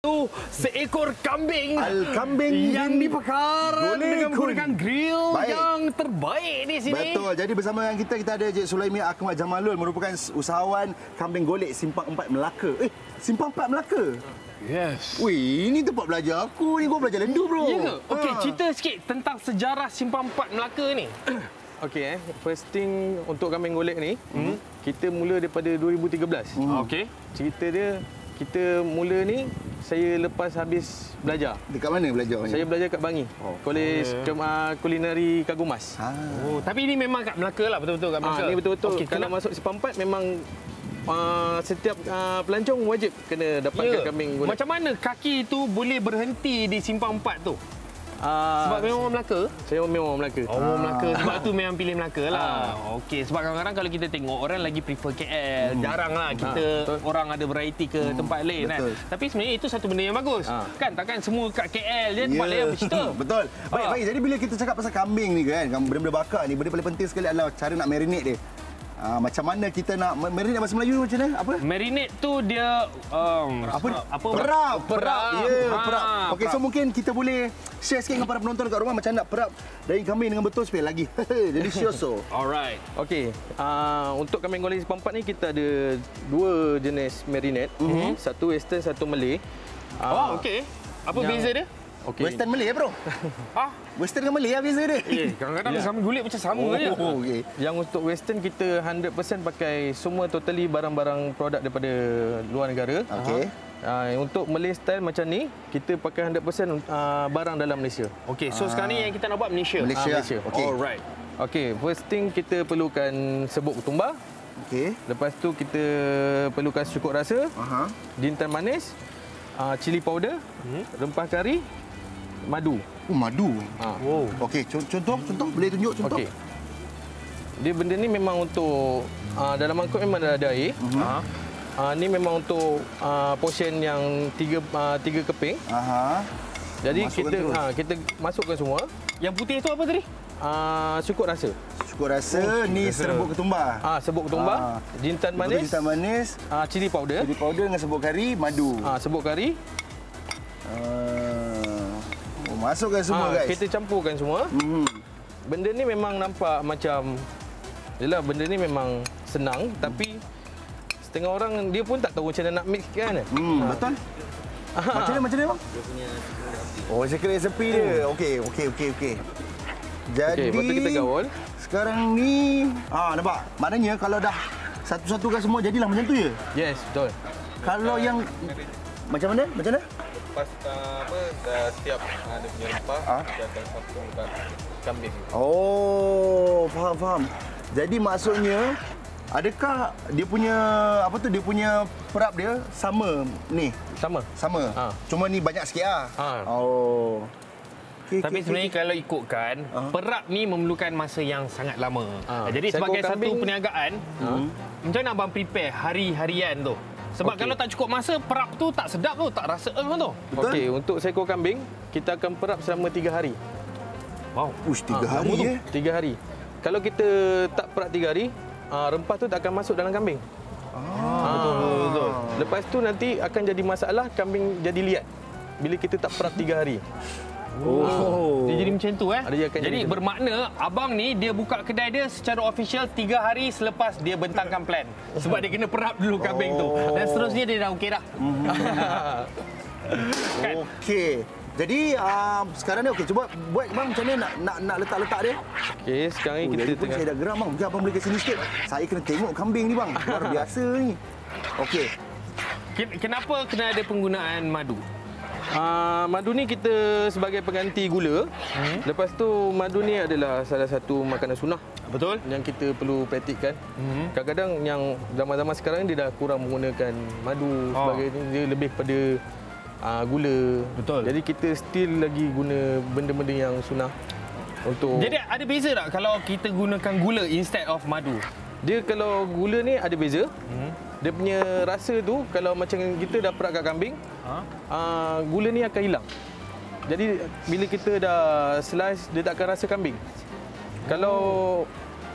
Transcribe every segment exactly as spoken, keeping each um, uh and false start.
Tu seekor kambing Al-kambing yang dibakar dengan menggunakan grill Baik. yang terbaik di sini. Betul. Jadi bersama dengan kita kita ada Encik Sulaimi Ahmad Jamalul, merupakan usahawan kambing golek Simpang Empat Melaka. Eh, Simpang Empat Melaka. Yes. Wih, ini tempat belajar aku ni. Gua belajar lendu, bro. Ya ke? Okey, Ha. cerita sikit tentang sejarah Simpang Empat Melaka ni. Okey, eh. First thing untuk kambing golek ni, hmm. kita mula daripada dua ribu tiga belas. Hmm. Okey. Cerita dia, kita mula ni, saya lepas habis belajar. Dekat mana belajar? Saya belajar kat Bangi. Oh. Kolej Okay. Kem, uh, Kulinari Kagumas. Ha. Oh, tapi ini memang kat Melaka lah, betul-betul kat Melaka. Ah, ni betul-betul. Okey, Kalau kenapa? masuk Simpang Empat memang uh, setiap uh, pelancong wajib kena dapatkan Ya. kambing golek. Macam mana kaki tu boleh berhenti di Simpang Empat tu? Uh, Sebab memang orang Melaka? saya memang orang Melaka. Oh, orang Melaka. Sebab tu memang pilih Melaka lah. Ah. Okey, sebab kadang-kadang kalau kita tengok orang lagi prefer K L. Hmm. Jarang lah kita betul. orang ada variety ke hmm. tempat lain kan. Betul. Tapi sebenarnya itu satu benda yang bagus. Ah. Kan takkan semua kat K L je tempat Ya. lain bercerita. Betul. Baik, Ah. baik. Jadi bila kita cakap pasal kambing ni kan, benda-benda bakar ni, benda paling penting sekali adalah cara nak marinate dia. Ah, macam mana kita nak marinate bahasa Melayu macam mana? Apa? Marinate tu dia um, Apa? apa Perap. Perap. Ya, yeah, Ha, perap. Okey, so perap. mungkin kita boleh share sikit dengan para penonton kat rumah macam nak perap daging kambing dengan betul supaya lagi delicioso. Alright. Okey, uh, untuk kambing golek Simpang Empat ni kita ada dua jenis marinade. Mm-hmm. Satu western, satu Malay. Oh, okey. Apa yang- beza dia? Okey. Western Malay, bro. Ah, Western dengan Malay lah beza dia. eh, kadang-kadang Ya. sama gulik macam sama je. Oh, okey. Yang untuk western kita one hundred percent pakai semua totally barang-barang produk daripada luar negara. Okey. Uh, untuk Malay style macam ni, kita pakai one hundred percent uh, barang dalam Malaysia. Okey, so sekarang ni yang kita nak buat Malaysia. Malaysia. Ah, Malaysia. Okey. Alright. Okey, first thing kita perlukan serbuk ketumbar. Okey. Lepas tu kita perlukan cukup rasa, Aha. jintan manis, uh, cili powder, Hmm. rempah kari, madu. Oh, madu. Ha. Wow. Okey, con- contoh, contoh boleh tunjuk contoh? Okey. Dia benda ni memang untuk uh, dalam mangkuk memang dah ada air. Mhm. Ha. Uh, ni memang untuk uh, portion yang tiga uh, tiga keping. Aha. Jadi Masukkan kita terus. ha, kita masukkan semua. Yang putih tu apa tadi? Uh, cukup rasa. Syukur rasa ni serbuk ketumbar. Ah, serbuk ketumbar, Ah. jintan Lepas tu manis, Jintan manis, uh, cili powder, cili powder dengan serbuk kari, madu. ah, serbuk kari. Ah. Oh, masukkan semua, Ah, guys. kita campurkan semua. Hmm. Benda ni memang nampak macam yalah, benda ni memang senang tapi setengah orang dia pun tak tahu macam mana nak mix kan. Hmm, betul. Macam mana, macam mana, bang? Oh, secret recipe dia. Okey, okey, okey, okey. Jadi, Okey, lepas tu kita gaul. sekarang ni, ah nampak? Maknanya kalau dah satu-satukan semua jadilah macam tu je. Yes, betul. Kalau yang macam mana? Macam mana? Lepas uh, apa dah siap uh, dia punya rempah, Ah. kita akan sambungkan kambing. Oh, faham, faham. Jadi maksudnya adakah dia punya apa tu dia punya perap dia sama ni? Sama. Sama. Ha. Cuma ni banyak sikit ah. Ha. Oh. Okay, Tapi okay, sebenarnya okay. kalau ikutkan, Ah. perap ni memerlukan masa yang sangat lama. Ah. Jadi Seekor sebagai satu kambing- perniagaan, macam mana abang prepare hari-harian tu? Sebab Okey. kalau tak cukup masa, perap tu tak sedap tu, tak rasa eh tu. Betul? Okey, untuk seekor kambing kita akan perap selama tiga hari. Wow. Ush, tiga Ah, hari lama tu. eh. Tiga hari. Kalau kita tak perap tiga hari, uh, rempah tu tak akan masuk dalam kambing. Ah, betul, betul, betul. Lepas tu nanti akan jadi masalah kambing jadi liat bila kita tak perap tiga hari. Oh. Dia jadi macam tu eh. Dia akan Jadi jadi- bermakna abang ni dia buka kedai dia secara official tiga hari selepas dia bentangkan plan. Sebab dia kena perap dulu kambing tu. Dan seterusnya dia dah okey dah. Kan? Okey. Jadi um, sekarang ni okey, cuba buat bang macam mana nak nak nak letak-letak dia. Okey, sekarang ni Oh, kita jadi pun tengah saya dah geram bang. Mungkin abang boleh ke sini sikit. Saya kena tengok kambing ni bang. Luar biasa ni. Okey. Ken- Kenapa kena ada penggunaan madu? Uh, madu ni kita sebagai pengganti gula. Hmm. Lepas tu madu ni adalah salah satu makanan sunnah Betul? yang kita perlu praktikkan. Hmm. Kadang-kadang yang zaman-zaman sekarang ni dia dah kurang menggunakan madu Oh. sebagai ni, dia lebih pada uh, gula. Betul. Jadi kita still lagi guna benda-benda yang sunnah untuk Jadi ada beza tak kalau kita gunakan gula instead of madu? dia kalau gula ni ada beza. Hmm. Dia punya rasa tu kalau macam kita dah perak kat kambing, Ha? uh, gula ni akan hilang. Jadi bila kita dah slice dia tak akan rasa kambing. Kalau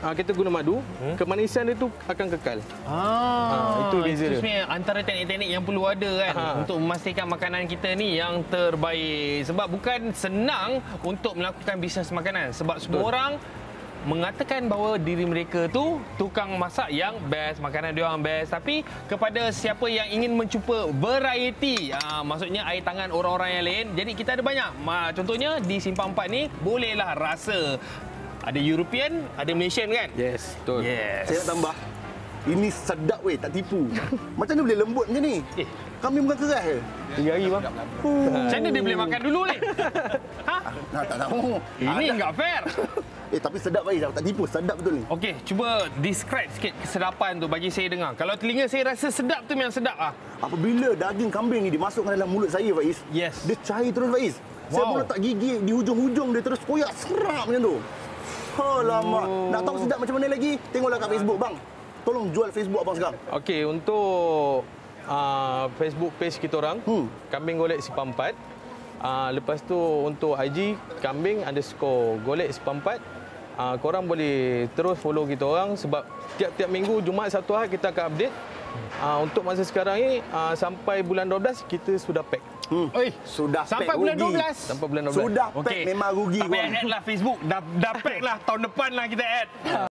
uh, kita guna madu, hmm? kemanisan dia tu akan kekal. Ah, itu beza dia. Sebenarnya antara teknik-teknik yang perlu ada kan Ha. untuk memastikan makanan kita ni yang terbaik. Sebab bukan senang untuk melakukan bisnes makanan. Sebab semua Betul. orang mengatakan bahawa diri mereka tu tukang masak yang best, makanan dia orang best, tapi kepada siapa yang ingin mencuba variety, aa, maksudnya air tangan orang-orang yang lain, jadi kita ada banyak. Ma, contohnya di Simpang Empat ni bolehlah rasa ada European, ada Malaysian kan? Yes, betul. Yes. Saya nak tambah. Ini sedap weh, tak tipu. Macam mana boleh lembut macam ni? Eh. Kambing bukan keras ke? Tiga hari bang. Macam mana dia boleh makan dulu ni? Ha? Nah, tak tahu. Ini enggak fair. Eh, tapi sedap Faiz. Tak tipu, sedap betul ni. Okey, cuba describe sikit kesedapan tu bagi saya dengar. Kalau telinga saya rasa sedap tu memang sedap ah. Apabila daging kambing ni dimasukkan dalam mulut saya, Faiz. Yes. Dia cair terus, Faiz. Saya Wow. pun letak gigi di hujung-hujung dia terus koyak serap macam tu. Alamak. Oh. Nak tahu sedap macam mana lagi? Tengoklah kat Facebook, bang. Tolong jual Facebook abang sekarang. Okey, untuk uh, Facebook page kita orang, Hmm. Kambing Golek Simpang Empat. Uh, lepas tu untuk I G, kambing underscore golek Simpang Empat. Uh, korang boleh terus follow kita orang sebab tiap-tiap minggu Jumaat Sabtu Ahad kita akan update. Uh, untuk masa sekarang ni uh, sampai bulan dua belas kita sudah pack. Hmm. Oi, Sudah sampai pack bulan rugi. dua belas. Sampai bulan dua belas. Sudah pack Okey. memang rugi. Tak payah korang. add lah Facebook. Dah, dah pack lah tahun depan lah kita add.